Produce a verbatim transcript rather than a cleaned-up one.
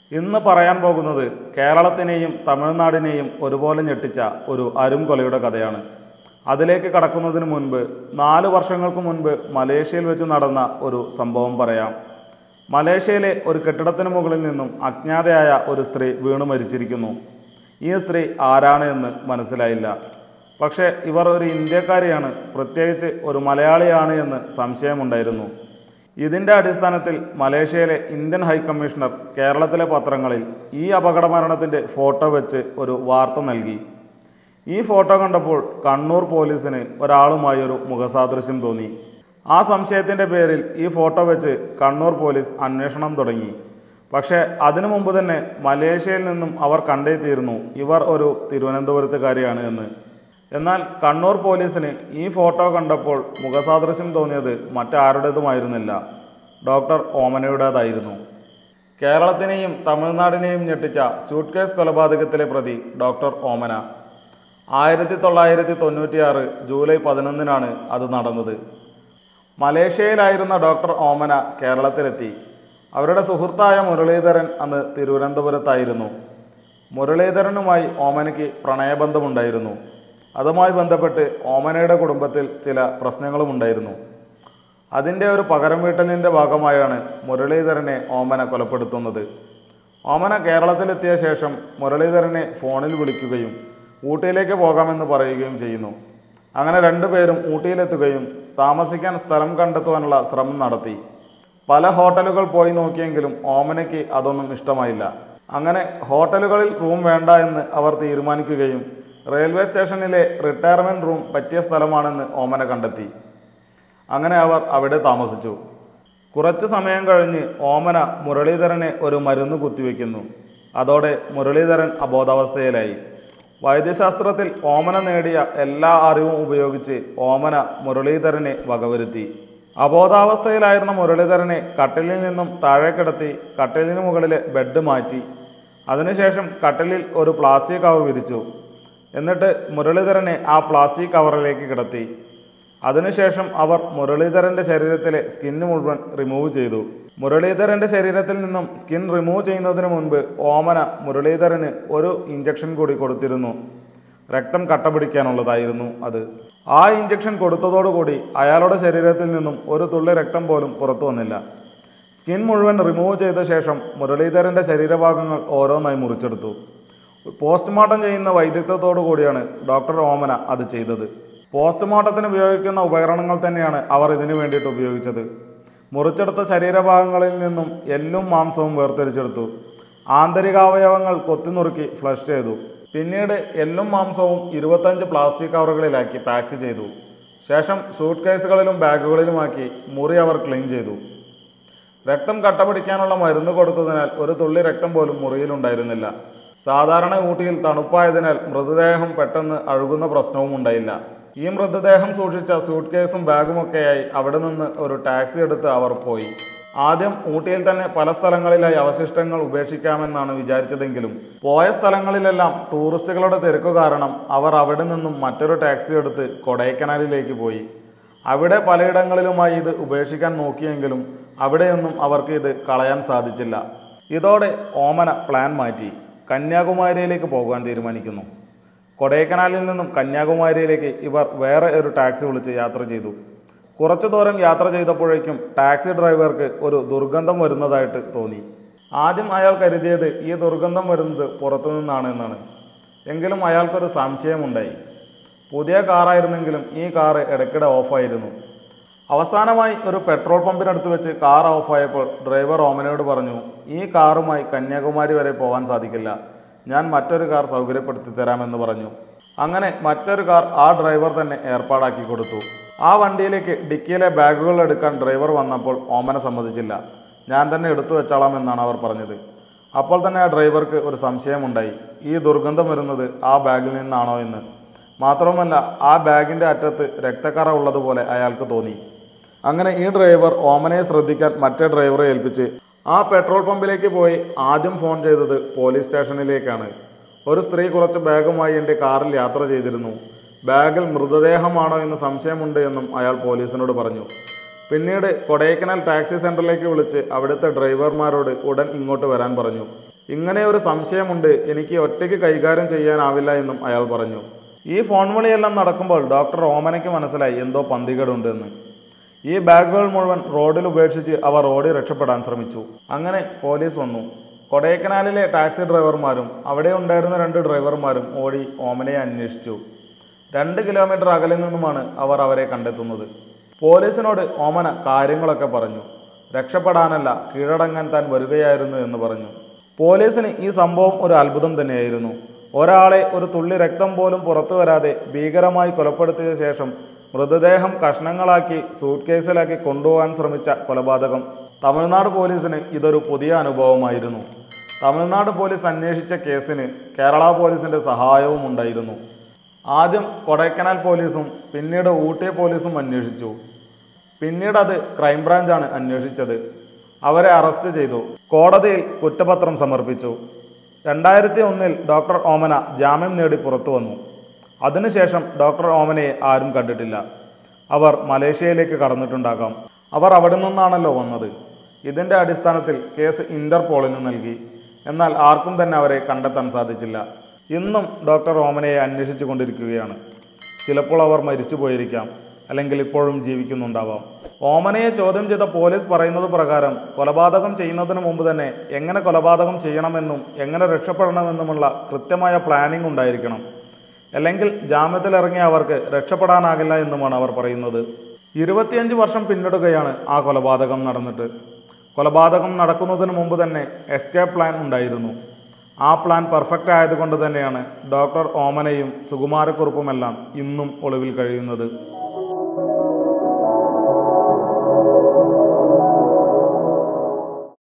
ഇന്ന് പറയാൻ പോകുന്നത് കേരളത്തിനെയും തമിഴ്നാടിനെയും ഒരുപോലെ ഞെട്ടിച്ച ഒരു അരുംകൊലയുടെ കഥയാണ്. അതിലേക്ക് കടക്കുന്നതിന് മുൻപ് നാല് വർഷങ്ങൾക്ക് മുൻപ് മലേഷ്യയിൽ വെച്ച് നടന്ന ഒരു സംഭവം പറയാം. മലേഷ്യയിലെ ഒരു കെട്ടിടത്തിന് മുകളിൽ നിന്നും അജ്ഞാതയായ ഒരു സ്ത്രീ വീണു മരിച്ചിരിക്കുന്നു. ഈ സ്ത്രീ ആരാണ് എന്ന് മനസ്സിലായില്ല. പക്ഷേ ഇവർ ഒരു ഇന്ത്യക്കാരിയാണ്, പ്രത്യേകിച്ച് ഒരു മലയാളിയാണ് എന്ന് സംശയമുണ്ടായിരുന്നു. ഇതിൻ്റെ അടിസ്ഥാനത്തിൽ മലേഷ്യയിലെ ഇന്ത്യൻ ഹൈക്കമ്മീഷണർ കേരളത്തിലെ പത്രങ്ങളിൽ ഈ അപകട മരണത്തിൻ്റെ ഫോട്ടോ വെച്ച് ഒരു വാർത്ത നൽകി. ഈ ഫോട്ടോ കണ്ടപ്പോൾ കണ്ണൂർ പോലീസിന് ഒരാളുമായി ഒരു മുഖസാദൃശ്യം തോന്നി. ആ സംശയത്തിൻ്റെ പേരിൽ ഈ ഫോട്ടോ വെച്ച് കണ്ണൂർ പോലീസ് അന്വേഷണം തുടങ്ങി. പക്ഷേ അതിനു മുമ്പ് തന്നെ മലേഷ്യയിൽ നിന്നും അവർ കണ്ടെത്തിയിരുന്നു ഇവർ ഒരു തിരുവനന്തപുരത്തുകാരിയാണ് എന്ന്. എന്നാൽ കണ്ണൂർ പോലീസിന് ഈ ഫോട്ടോ കണ്ടപ്പോൾ മുഖസാദൃശ്യം തോന്നിയത് മറ്റാരുടേതുമായിരുന്നില്ല, ഡോക്ടർ ഓമനയുടേതായിരുന്നു. കേരളത്തിനെയും തമിഴ്നാടിനെയും ഞെട്ടിച്ച സ്യൂട്ട് കേസ് കൊലപാതകത്തിലെ പ്രതി ഡോക്ടർ ഓമന. ആയിരത്തി തൊള്ളായിരത്തി തൊണ്ണൂറ്റിയാറ് ജൂലൈ പതിനൊന്നിനാണ് അത് നടന്നത്. മലേഷ്യയിലായിരുന്ന ഡോക്ടർ ഓമന കേരളത്തിലെത്തി. അവരുടെ സുഹൃത്തായ മുരളീധരൻ അന്ന് തിരുവനന്തപുരത്തായിരുന്നു. മുരളീധരനുമായി ഓമനയ്ക്ക് പ്രണയബന്ധമുണ്ടായിരുന്നു. അതുമായി ബന്ധപ്പെട്ട് ഓമനയുടെ കുടുംബത്തിൽ ചില പ്രശ്നങ്ങളും ഉണ്ടായിരുന്നു. അതിൻ്റെ ഒരു പകരം വീട്ടലിൻ്റെ ഭാഗമായാണ് മുരളീധരനെ ഓമന കൊലപ്പെടുത്തുന്നത്. ഓമന കേരളത്തിലെത്തിയ ശേഷം മുരളീധരനെ ഫോണിൽ വിളിക്കുകയും ഊട്ടിയിലേക്ക് പോകാമെന്ന് പറയുകയും ചെയ്യുന്നു. അങ്ങനെ രണ്ടുപേരും ഊട്ടിയിലെത്തുകയും താമസിക്കാൻ സ്ഥലം കണ്ടെത്തുവാനുള്ള ശ്രമം നടത്തി. പല ഹോട്ടലുകൾ പോയി നോക്കിയെങ്കിലും ഓമനയ്ക്ക് അതൊന്നും ഇഷ്ടമായില്ല. അങ്ങനെ ഹോട്ടലുകളിൽ റൂം വേണ്ട എന്ന് അവർ തീരുമാനിക്കുകയും റെയിൽവേ സ്റ്റേഷനിലെ റിട്ടയർമെൻറ്റ് റൂം പറ്റിയ സ്ഥലമാണെന്ന് ഓമന കണ്ടെത്തി. അങ്ങനെ അവർ അവിടെ താമസിച്ചു. കുറച്ചു സമയം കഴിഞ്ഞ് ഓമന മുരളീധരനെ ഒരു മരുന്ന് കുത്തിവെക്കുന്നു. അതോടെ മുരളീധരൻ അബോധാവസ്ഥയിലായി. വൈദ്യശാസ്ത്രത്തിൽ ഓമന നേടിയ എല്ലാ അറിവും ഉപയോഗിച്ച് ഓമന മുരളീധരനെ വകവരുത്തി. അബോധാവസ്ഥയിലായിരുന്ന മുരളീധരനെ കട്ടിലിൽ നിന്നും താഴെ കിടത്തി കട്ടിലിന് മുകളിലെ ബെഡ് മാറ്റി. അതിനുശേഷം കട്ടിലിൽ ഒരു പ്ലാസ്റ്റിക് കവർ വിരിച്ചു. എന്നിട്ട് മുരളീധരനെ ആ പ്ലാസ്റ്റിക് കവറിലേക്ക് കിടത്തി. അതിനുശേഷം അവർ മുരളീധരൻ്റെ ശരീരത്തിലെ സ്കിന്ന് മുഴുവൻ റിമൂവ് ചെയ്തു. മുരളീധരൻ്റെ ശരീരത്തിൽ നിന്നും സ്കിൻ റിമൂവ് ചെയ്യുന്നതിന് മുൻപ് ഓമന മുരളീധരന് ഒരു ഇഞ്ചക്ഷൻ കൂടി കൊടുത്തിരുന്നു. രക്തം കട്ട പിടിക്കാനുള്ളതായിരുന്നു അത്. ആ ഇഞ്ചക്ഷൻ കൊടുത്തതോടുകൂടി അയാളുടെ ശരീരത്തിൽ നിന്നും ഒരു തുള്ളി രക്തം പോലും പുറത്തു വന്നില്ല. സ്കിൻ മുഴുവൻ റിമൂവ് ചെയ്ത ശേഷം മുരളീധരൻ്റെ ശരീരഭാഗങ്ങൾ ഓരോന്നായി മുറിച്ചെടുത്തു. പോസ്റ്റ്മോർട്ടം ചെയ്യുന്ന വൈദഗ്ധ്യത്തോടു കൂടിയാണ് ഡോക്ടർ ഓമന അത് ചെയ്തത്. പോസ്റ്റ്മോർട്ടത്തിന് ഉപയോഗിക്കുന്ന ഉപകരണങ്ങൾ തന്നെയാണ് അവർ ഇതിനു വേണ്ടിയിട്ട് ഉപയോഗിച്ചത്. മുറിച്ചെടുത്ത ശരീരഭാഗങ്ങളിൽ നിന്നും എല്ലും മാംസവും വേർതിരിച്ചെടുത്തു. ആന്തരികാവയവങ്ങൾ കൊത്തിനുറുക്കി ഫ്ലഷ് ചെയ്തു. പിന്നീട് എല്ലും മാംസവും ഇരുപത്തഞ്ച് പ്ലാസ്റ്റിക് കവറുകളിലാക്കി പാക്ക് ചെയ്തു. ശേഷം സൂട്ട് കേസുകളിലും ബാഗുകളിലുമാക്കി മുറി അവർ ക്ലീൻ ചെയ്തു. രക്തം കട്ട പിടിക്കാനുള്ള മരുന്ന് കൊടുത്തതിനാൽ ഒരു തുള്ളി രക്തം പോലും മുറിയിലുണ്ടായിരുന്നില്ല. സാധാരണ ഊട്ടിയിൽ തണുപ്പായതിനാൽ മൃതദേഹം പെട്ടെന്ന് അഴുകുന്ന പ്രശ്നവും ഉണ്ടായില്ല. ഈ മൃതദേഹം സൂക്ഷിച്ച സൂട്ട് കേസും ബാഗുമൊക്കെയായി അവിടെ നിന്ന് ഒരു ടാക്സി എടുത്ത് അവർ പോയി. ആദ്യം ഊട്ടിയിൽ തന്നെ പല സ്ഥലങ്ങളിലായി അവശിഷ്ടങ്ങൾ ഉപേക്ഷിക്കാമെന്നാണ് വിചാരിച്ചതെങ്കിലും പോയ സ്ഥലങ്ങളിലെല്ലാം ടൂറിസ്റ്റുകളുടെ തിരക്ക് കാരണം അവർ അവിടെ നിന്നും മറ്റൊരു ടാക്സി എടുത്ത് കൊടൈക്കനാലിലേക്ക് പോയി. അവിടെ പലയിടങ്ങളിലുമായി ഇത് ഉപേക്ഷിക്കാൻ നോക്കിയെങ്കിലും അവിടെയൊന്നും അവർക്ക് ഇത് കളയാൻ സാധിച്ചില്ല. ഇതോടെ ഓമന പ്ലാൻ മാറ്റി കന്യാകുമാരിയിലേക്ക് പോകാൻ തീരുമാനിക്കുന്നു. കൊടൈക്കനാലിൽ നിന്നും കന്യാകുമാരിയിലേക്ക് ഇവർ വേറെ ഒരു ടാക്സി വിളിച്ച് യാത്ര ചെയ്തു. കുറച്ചു ദൂരം യാത്ര ചെയ്തപ്പോഴേക്കും ടാക്സി ഡ്രൈവർക്ക് ഒരു ദുർഗന്ധം വരുന്നതായിട്ട് തോന്നി. ആദ്യം അയാൾ കരുതിയത് ഈ ദുർഗന്ധം വരുന്നത് പുറത്തു നിന്നാണ് എന്നാണ്. എങ്കിലും അയാൾക്കൊരു സംശയമുണ്ടായി. പുതിയ കാറായിരുന്നെങ്കിലും ഈ കാറ് ഇടയ്ക്കിടെ ഓഫായിരുന്നു. അവസാനമായി ഒരു പെട്രോൾ പമ്പിനടുത്ത് വെച്ച് കാർ ഓഫായപ്പോൾ ഡ്രൈവർ ഓമനയോട് പറഞ്ഞു, ഈ കാറുമായി കന്യാകുമാരി വരെ പോകാൻ സാധിക്കില്ല, ഞാൻ മറ്റൊരു കാർ സൗകര്യപ്പെടുത്തി തരാമെന്ന് പറഞ്ഞു. അങ്ങനെ മറ്റൊരു കാർ ആ ഡ്രൈവർ തന്നെ ഏർപ്പാടാക്കി കൊടുത്തു. ആ വണ്ടിയിലേക്ക് ഡിക്കിയിലെ ബാഗുകൾ എടുക്കാൻ ഡ്രൈവർ വന്നപ്പോൾ ഓമന സമ്മതിച്ചില്ല. ഞാൻ തന്നെ എടുത്തു വെച്ചാളാമെന്നാണ് അവർ പറഞ്ഞത്. അപ്പോൾ തന്നെ ആ ഡ്രൈവർക്ക് ഒരു സംശയമുണ്ടായി, ഈ ദുർഗന്ധം വരുന്നത് ആ ബാഗിൽ നിന്നാണോ എന്ന്. മാത്രവുമല്ല ആ ബാഗിൻ്റെ അറ്റത്ത് രക്തക്കറ ഉള്ളതുപോലെ അയാൾക്ക് തോന്നി. അങ്ങനെ ഈ ഡ്രൈവർ ഓമനയെ ശ്രദ്ധിക്കാൻ മറ്റേ ഡ്രൈവറെ ഏൽപ്പിച്ച് ആ പെട്രോൾ പമ്പിലേക്ക് പോയി ആദ്യം ഫോൺ ചെയ്തത് പോലീസ് സ്റ്റേഷനിലേക്കാണ്. ഒരു സ്ത്രീ കുറച്ച് ബാഗുമായി എൻ്റെ കാറിൽ യാത്ര ചെയ്തിരുന്നു. ബാഗിൽ മൃതദേഹമാണോ എന്ന് സംശയമുണ്ട് എന്നും അയാൾ പോലീസിനോട് പറഞ്ഞു. പിന്നീട് കൊടൈക്കനാൽ ടാക്സി സെൻ്ററിലേക്ക് വിളിച്ച് അവിടുത്തെ ഡ്രൈവർമാരോട് ഉടൻ ഇങ്ങോട്ട് വരാൻ പറഞ്ഞു. ഇങ്ങനെ ഒരു സംശയമുണ്ട്, എനിക്ക് ഒറ്റയ്ക്ക് കൈകാര്യം ചെയ്യാനാവില്ല എന്നും അയാൾ പറഞ്ഞു. ഈ ഫോൺ വിളിയെല്ലാം നടക്കുമ്പോൾ ഡോക്ടർ ഓമനയ്ക്ക് മനസ്സിലായി എന്തോ പന്തികേടുണ്ട് എന്ന്. ഈ ബാഗുകൾ മുഴുവൻ റോഡിൽ ഉപേക്ഷിച്ച് അവർ ഓടി രക്ഷപ്പെടാൻ ശ്രമിച്ചു. അങ്ങനെ പോലീസ് വന്നു. കൊടൈക്കനാലിലെ ടാക്സി ഡ്രൈവർമാരും അവിടെ ഉണ്ടായിരുന്ന രണ്ട് ഡ്രൈവർമാരും ഓടി ഓമനയെ അന്വേഷിച്ചു. രണ്ട് കിലോമീറ്റർ അകലിൽ നിന്നുമാണ് അവർ അവരെ കണ്ടെത്തുന്നത്. പോലീസിനോട് ഓമന കാര്യങ്ങളൊക്കെ പറഞ്ഞു. രക്ഷപ്പെടാനല്ല, കീഴടങ്ങാൻ താൻ വരികയായിരുന്നു എന്ന് പറഞ്ഞു. പോലീസിന് ഈ സംഭവം ഒരു അത്ഭുതം തന്നെയായിരുന്നു. ഒരാളെ ഒരു തുള്ളി രക്തം പോലും പുറത്തു വരാതെ ഭീകരമായി കൊലപ്പെടുത്തിയ ശേഷം മൃതദേഹം കഷ്ണങ്ങളാക്കി സൂട്ട് കേസിലാക്കി കൊണ്ടുപോകാൻ ശ്രമിച്ച കൊലപാതകം. തമിഴ്നാട് പോലീസിന് ഇതൊരു പുതിയ അനുഭവമായിരുന്നു. തമിഴ്നാട് പോലീസ് അന്വേഷിച്ച കേസിന് കേരള പോലീസിൻ്റെ സഹായവും ഉണ്ടായിരുന്നു. ആദ്യം കൊടൈക്കനാൽ പോലീസും പിന്നീട് ഊട്ടി പോലീസും അന്വേഷിച്ചു. പിന്നീട് അത് ക്രൈംബ്രാഞ്ചാണ് അന്വേഷിച്ചത്. അവരെ അറസ്റ്റ് ചെയ്തു. കോടതിയിൽ കുറ്റപത്രം സമർപ്പിച്ചു. രണ്ടായിരത്തി ഒന്നിൽ ഡോക്ടർ ഓമന ജാമ്യം നേടി പുറത്തു വന്നു. അതിനുശേഷം ഡോക്ടർ ഓമനയെ ആരും കണ്ടിട്ടില്ല. അവർ മലേഷ്യയിലേക്ക് കടന്നിട്ടുണ്ടാകാം. അവർ അവിടെ നിന്നാണല്ലോ വന്നത്. ഇതിൻ്റെ അടിസ്ഥാനത്തിൽ കേസ് ഇന്റർപോളിന് നൽകി. എന്നാൽ ആർക്കും തന്നെ അവരെ കണ്ടെത്താൻ സാധിച്ചില്ല. ഇന്നും ഡോക്ടർ ഓമനയെ അന്വേഷിച്ചു കൊണ്ടിരിക്കുകയാണ്. ചിലപ്പോൾ അവർ മരിച്ചു പോയിരിക്കാം, അല്ലെങ്കിൽ ഇപ്പോഴും ജീവിക്കുന്നുണ്ടാവാം. ഓമനയെ ചോദ്യം ചെയ്ത പോലീസ് പറയുന്നത് പ്രകാരം കൊലപാതകം ചെയ്യുന്നതിന് മുമ്പ് തന്നെ എങ്ങനെ കൊലപാതകം ചെയ്യണമെന്നും എങ്ങനെ രക്ഷപ്പെടണമെന്നുമുള്ള കൃത്യമായ പ്ലാനിംഗ് ഉണ്ടായിരിക്കണം. അല്ലെങ്കിൽ ജാമ്യത്തിലിറങ്ങിയ അവർക്ക് രക്ഷപ്പെടാനാകില്ല എന്നുമാണ് അവർ പറയുന്നത്. ഇരുപത്തിയഞ്ച് വർഷം പിന്നിടുകയാണ് ആ കൊലപാതകം നടന്നിട്ട്. കൊലപാതകം നടക്കുന്നതിന് മുമ്പ് തന്നെ എസ്കേപ്പ് പ്ലാൻ ഉണ്ടായിരുന്നു. ആ പ്ലാൻ പെർഫെക്റ്റ് ആയതുകൊണ്ട് തന്നെയാണ് ഡോക്ടർ ഓമനയും സുകുമാരക്കുറുപ്പുമെല്ലാം ഇന്നും ഒളിവിൽ കഴിയുന്നത്.